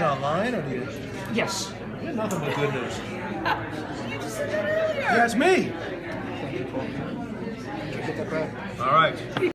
online, or do you? Yes. Yeah, nothing but good news. You just said that earlier. Yeah, it's me. Get that back. All right.